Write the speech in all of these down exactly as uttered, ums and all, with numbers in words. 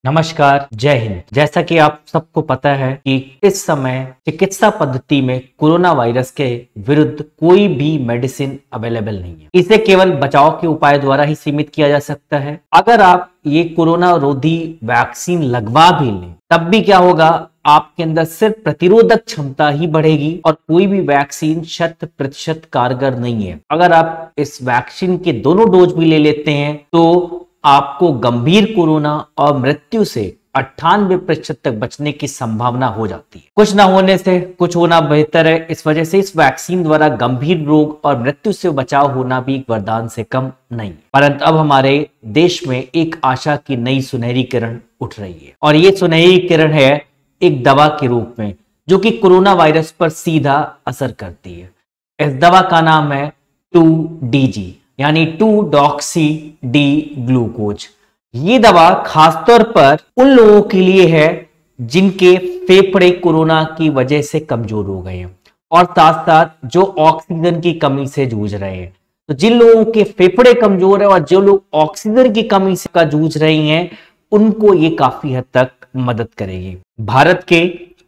नमस्कार, जय हिंद। जैसा कि आप सबको पता है कि इस समय चिकित्सा पद्धति में कोरोना वायरस के विरुद्ध कोई भी मेडिसिन अवेलेबल नहीं है। इसे केवल बचाव के उपाय द्वारा ही सीमित किया जा सकता है। अगर आप ये कोरोना रोधी वैक्सीन लगवा भी लें तब भी क्या होगा, आपके अंदर सिर्फ प्रतिरोधक क्षमता ही बढ़ेगी और कोई भी वैक्सीन शत प्रतिशत कारगर नहीं है। अगर आप इस वैक्सीन के दोनों डोज भी ले लेते हैं तो आपको गंभीर कोरोना और मृत्यु से अट्ठानवे प्रतिशत तक बचने की संभावना हो जाती है। कुछ ना होने से कुछ होना बेहतर है। इस वजह से इस वैक्सीन द्वारा गंभीर रोग और मृत्यु से बचाव होना भी एक वरदान से कम नहीं। परंतु अब हमारे देश में एक आशा की नई सुनहरी किरण उठ रही है और ये सुनहरी किरण है एक दवा के रूप में जो कि कोरोना वायरस पर सीधा असर करती है। इस दवा का नाम है टू डी जी यानी टू डॉक्सी डी ग्लूकोज। ये दवा खासतौर पर उन लोगों के लिए है जिनके फेफड़े कोरोना की वजह से कमजोर हो गए हैं और साथ साथ जो ऑक्सीजन की कमी से जूझ रहे हैं। तो जिन लोगों के फेफड़े कमजोर है और जो लोग ऑक्सीजन की कमी से का जूझ रहे हैं उनको ये काफी हद तक मदद करेगी। भारत के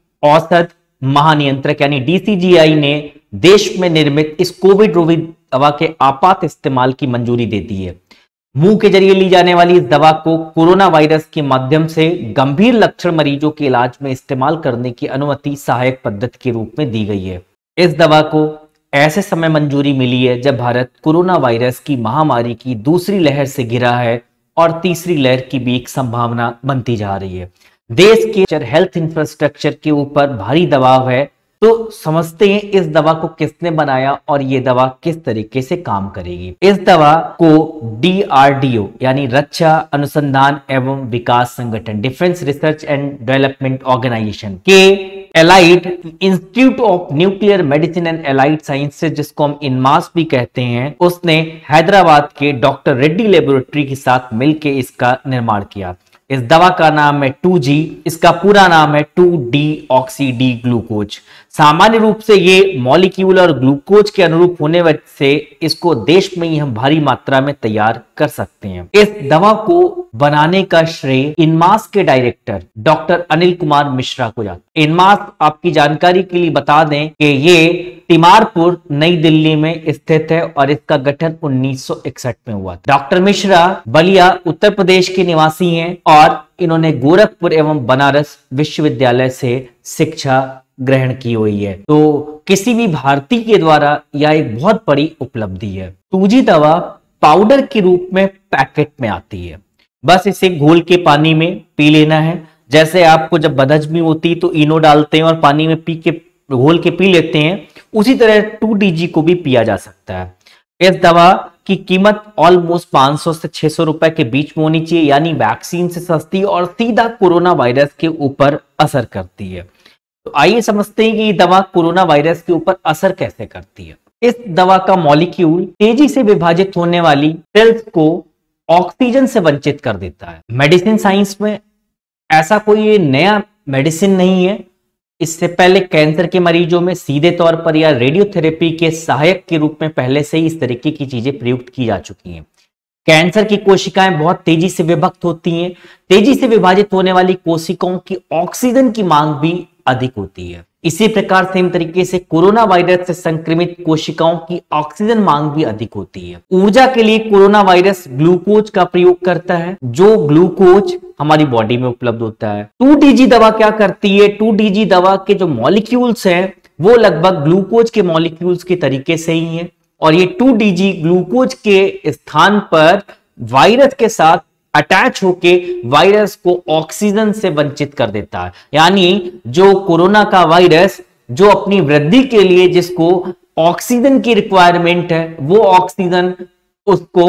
औषध महानियंत्रक यानी डी सी जी आई ने देश में निर्मित इस कोविड रोधी दवा के आपात इस्तेमाल की मंजूरी दे दी है। मुंह के जरिए ली जाने वाली इस दवा को कोरोना वायरस के माध्यम से गंभीर लक्षण मरीजों के इलाज में इस्तेमाल करने की अनुमति सहायक पद्धति के रूप में दी गई है। इस दवा को ऐसे समय मंजूरी मिली है जब भारत कोरोना वायरस की महामारी की दूसरी लहर से घिरा है और तीसरी लहर की भी एक संभावना बनती जा रही है। देश के हेल्थ इंफ्रास्ट्रक्चर के ऊपर भारी दबाव है। तो समझते हैं इस दवा को किसने बनाया और ये दवा किस तरीके से काम करेगी। इस दवा को डी आर डी ओ यानी रक्षा अनुसंधान एवं विकास संगठन, defence research and development organisation के allied institute of nuclear medicine and allied sciences, जिसको हम इनमास भी कहते हैं, उसने हैदराबाद के डॉक्टर रेड्डी लेबोरेटरी के साथ मिलकर इसका निर्माण किया। इस दवा का नाम है टू जी, इसका पूरा नाम है two D oxy D glucose. सामान्य रूप से ये मॉलिक्यूल और ग्लूकोज के अनुरूप होने वजह से इसको देश में ही हम भारी मात्रा में तैयार कर सकते हैं। इस दवा को बनाने का श्रेय इनमास के डायरेक्टर डॉक्टर अनिल कुमार मिश्रा को जाता है। इनमास, आपकी जानकारी के लिए बता दें कि ये तिमारपुर नई दिल्ली में स्थित है और इसका गठन उन्नीस सौ इकसठ में हुआ था। डॉक्टर मिश्रा बलिया उत्तर प्रदेश के निवासी हैं और इन्होंने गोरखपुर एवं बनारस विश्वविद्यालय से शिक्षा ग्रहण की हुई है। तो किसी भी भारतीय के द्वारा यह एक बहुत बड़ी उपलब्धि है। टू जी दवा पाउडर के रूप में पैकेट में आती है। बस इसे घोल के पानी में पी लेना है। जैसे आपको जब बदहजमी होती तो इनो डालते हैं और पानी में पी के घोल के पी लेते हैं, उसी तरह टू डी जी को भी पिया जा सकता है। इस दवा की कीमत ऑलमोस्ट पांच सौ से छह सौ रुपए के बीच में होनी चाहिए, यानी वैक्सीन से सस्ती और सीधा कोरोना वायरस के ऊपर असर करती है। तो आइए समझते हैं कि ये दवा कोरोना वायरस के ऊपर असर कैसे करती है। इस दवा का मॉलिक्यूल तेजी से विभाजित होने वाली सेल्स को ऑक्सीजन से वंचित कर देता है। मेडिसिन साइंस में ऐसा कोई नया मेडिसिन नहीं है। इससे पहले कैंसर के मरीजों में सीधे तौर पर या रेडियोथेरेपी के सहायक के रूप में पहले से ही इस तरीके की चीजें प्रयुक्त की जा चुकी हैं। कैंसर की कोशिकाएं बहुत तेजी से विभक्त होती हैं। तेजी से विभाजित होने वाली कोशिकाओं की ऑक्सीजन की मांग भी अधिक होती है। इसी प्रकार सेम तरीके से कोरोना वायरस से संक्रमित कोशिकाओं की ऑक्सीजन मांग भी अधिक होती है। ऊर्जा के लिए कोरोना वायरस ग्लूकोज का प्रयोग करता है, जो ग्लूकोज हमारी बॉडी में उपलब्ध होता है। टू डी जी दवा क्या करती है? टू डी जी दवा के जो मॉलिक्यूल्स हैं वो लगभग ग्लूकोज के मॉलिक्यूल्स के तरीके से ही हैं और ये टू डी जी ग्लूकोज के स्थान पर वायरस के साथ अटैच होके वायरस को ऑक्सीजन से वंचित कर देता है। यानी जो कोरोना का वायरस जो अपनी वृद्धि के लिए जिसको ऑक्सीजन की रिक्वायरमेंट है, वो ऑक्सीजन उसको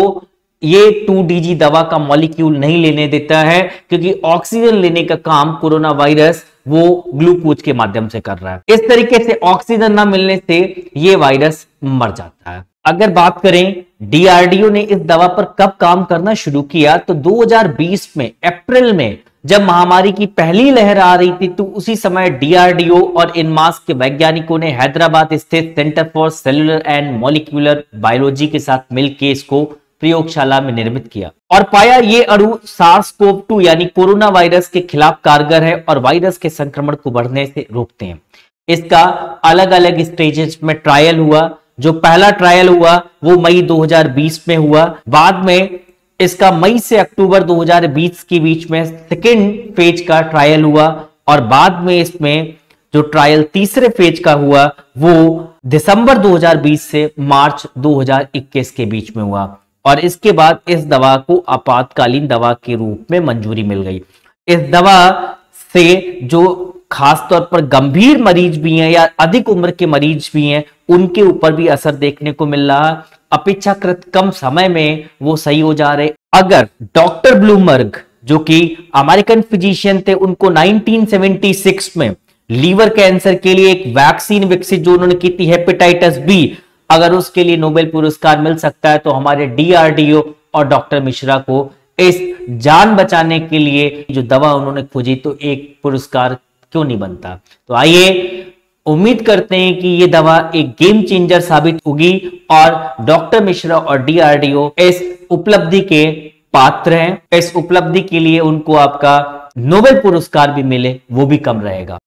ये टू डी जी दवा का मॉलिक्यूल नहीं लेने देता है, क्योंकि ऑक्सीजन लेने का काम कोरोना वायरस वो ग्लूकोज के माध्यम से कर रहा है। इस तरीके से ऑक्सीजन ना मिलने से ये वायरस मर जाता है। अगर बात करें डी आर डी ओ ने इस दवा पर कब काम करना शुरू किया, तो दो हज़ार बीस में अप्रैल में जब महामारी की पहली लहर आ रही थी, तो उसी समय डी आर डी ओ और इनमास के वैज्ञानिकों ने हैदराबाद स्थित centre for cellular and molecular biology के साथ मिलकर इसको प्रयोगशाला में निर्मित किया और पाया ये अणु सार्स कोव टू यानी कोरोना वायरस के खिलाफ कारगर है और वायरस के संक्रमण को बढ़ने से रोकते हैं। इसका अलग अलग स्टेजेस में ट्रायल हुआ। जो पहला ट्रायल हुआ वो मई दो हज़ार बीस में हुआ। बाद में इसका मई से अक्टूबर दो हज़ार बीस के बीच में सेकेंड फेज का ट्रायल हुआ और बाद में इसमें जो ट्रायल तीसरे फेज का हुआ वो दिसंबर दो हज़ार बीस से मार्च दो हज़ार इक्कीस के बीच में हुआ और इसके बाद इस दवा को आपातकालीन दवा के रूप में मंजूरी मिल गई। इस दवा से जो खासतौर पर गंभीर मरीज भी हैं या अधिक उम्र के मरीज भी हैं उनके ऊपर भी असर देखने को मिल रहा। अपेक्षाकृत कम समय में वो सही हो जा रहे। अगर डॉक्टर ब्लूमबर्ग जो कि अमेरिकन फिजिशियन थे, उनको नाइनटीन सेवेंटी सिक्स में लीवर कैंसर के लिए एक वैक्सीन विकसित जो उन्होंने की थी हेपेटाइटिस बी, अगर उसके लिए नोबेल पुरस्कार मिल सकता है तो हमारे डीआरडीओ और डॉक्टर मिश्रा को इस जान बचाने के लिए जो दवा उन्होंने खोजी तो एक पुरस्कार क्यों नहीं बनता। तो आइए उम्मीद करते हैं कि ये दवा एक गेम चेंजर साबित होगी और डॉक्टर मिश्रा और डीआरडीओ इस उपलब्धि के पात्र हैं। इस उपलब्धि के लिए उनको आपका नोबेल पुरस्कार भी मिले वो भी कम रहेगा।